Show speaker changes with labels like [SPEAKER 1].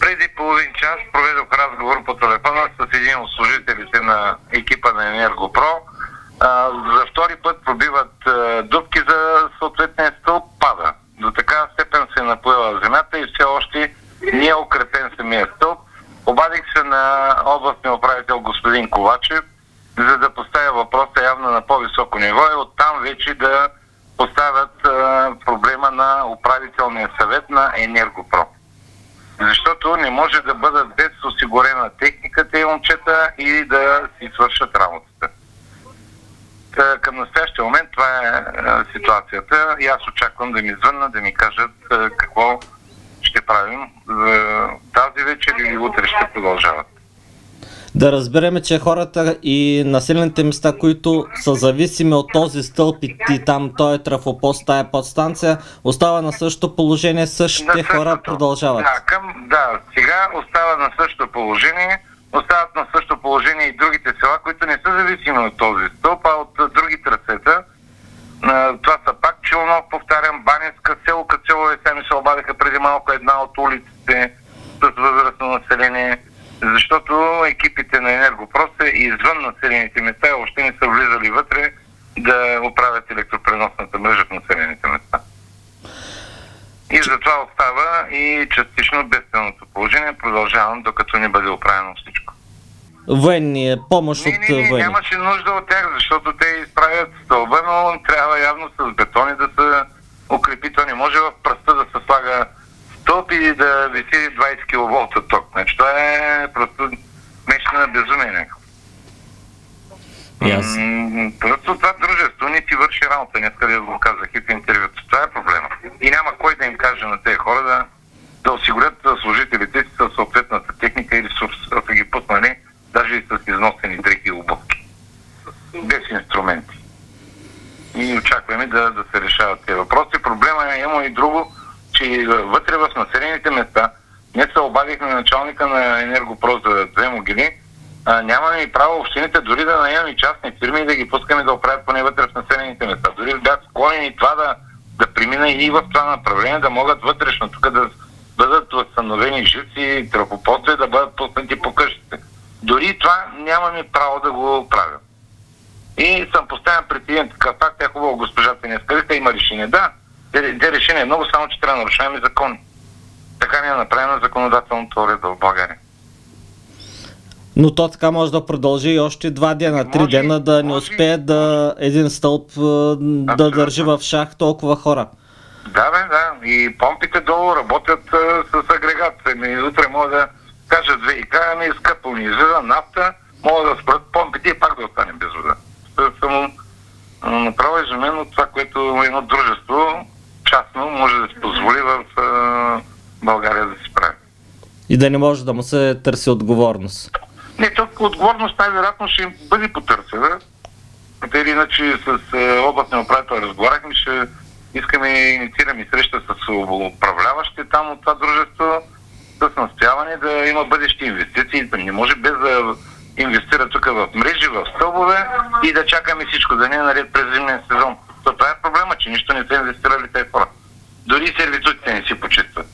[SPEAKER 1] Преди половин час проведох разговор по телефона с един от служителите на екипа на Енергопро. За втори път пробиват дупки за съответния стълб, пада. До такава степен се напъва земята и все още не е укрепен самия стълб. Обадих се на областния управител господин Ковачев, за да поставя въпроса явно на по-високо ниво и оттам вече да поставят проблема на управителния съвет на Енергопро. Защото не може да бъдат без осигурена техниката и момчета и да си свършат работата. Към настоящия момент това е ситуацията и аз очаквам да ми звъннат, да ми кажат какво ще правим тази вечер или утре ще продължават.
[SPEAKER 2] Да разбереме, че хората и населените места, които са зависими от този стълб и там той е трафопост, тая подстанция, остава на същото положение, същите хора продължават.
[SPEAKER 1] Да, сега остава на същото положение, остават на същото положение и другите села, които не са зависими от този стълб, а от други трасета. Това са пак Челнов, повтарям, Баневска, село Кацело, сами се обадиха преди малко една от улиците с възрастно население, защото екипите на Енергопро са извън населените места и още не са влизали вътре да оправят електропреносната мрежа в населените места. И затова остава и частично бедственото положение. Продължавам, докато не бъде оправено всичко.
[SPEAKER 2] Военни, помощ от военни.
[SPEAKER 1] Нямаше нужда от тях, защото те изправят стълба, но трябва явно с бетони да се укрепи. То не може в пръста да се слага стълб и да виси 20 киловолта ток. Значи това е просто мечна безумие. Просто това дружество не ти върши работа, днеска да го казах и в интервюто. Това е проблема. И няма кой да им каже на тези хора да осигурят служителите си със съответната техника или са ги пуснали даже и с износени дрехи и обувки. Без инструменти. И очакваме да се решават тези въпроси. Проблема има и друго, че вътре в населените места, ние се обадихме на началника на Енергопро за 2 могили, нямаме и право общините дори да наемаме частни фирми и да ги пускаме да оправят поне вътре в населените места. Дори бях склонени това да премина и в това направление, да могат вътрешно тук да бъдат възстановени жици, трафопостове, да бъдат пуснати по къщите. Дори това нямаме право да го правим. И съм поставен пред един такъв факт, тя хубаво госпожата не сказаха, има решение. Да, те решение много, само че трябва да нарушаваме закони. Така не е направена законодателната уредба в България.
[SPEAKER 2] Но то така може да продължи и още 2 дена, 3 дена, да не успее един стълб да държи в шах толкова хора.
[SPEAKER 1] Да. И помпите долу работят с агрегат. Утре мога да кажат ВИК, скъпо ни излиза нафта, могат да спрат помпите и пак да остане без вода. Съм направо изумен от това, което едно дружество частно може да се позволи в България да се справи.
[SPEAKER 2] И да не може да му се търси отговорност.
[SPEAKER 1] Не, тук отговорност най-вероятно ще им бъде потърсена. Или иначе с областния управител разговаряхме, ще искаме и инициираме среща с управляващите там от това дружество, с настояване да има бъдещи инвестиции. Не може без да инвестира тук в мрежи, в стълбове и да чакаме всичко, да не е наред през зимния сезон. Това е проблема, че нищо не са инвестирали тези хора. Дори сервитутите не си почистват.